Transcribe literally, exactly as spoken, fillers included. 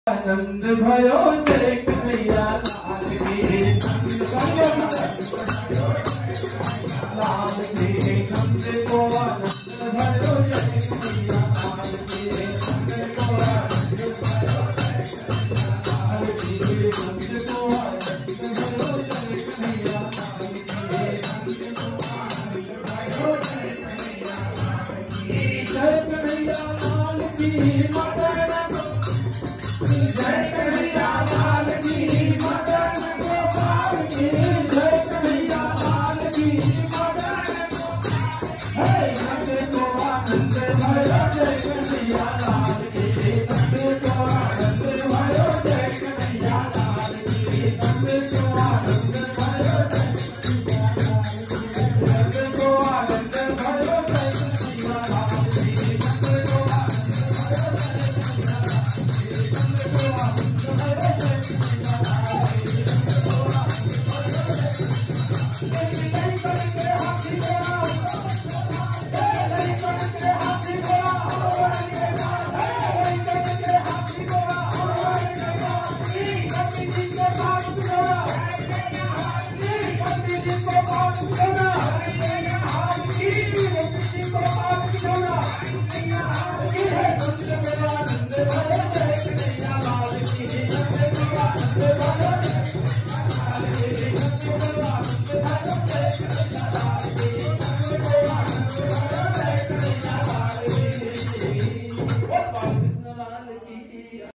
आनंद भयो जय कन्हैया लाल की लाल की नंद को आनंद भयो जय कन्हैया लाल की नंद को आनंद भयो लाल की नंद को आनंद भयो जय कन्हैया लाल की नंद को आनंद भयो जय कन्हैया लाल की जय कन्हैया लाल की माता जय कन्हैया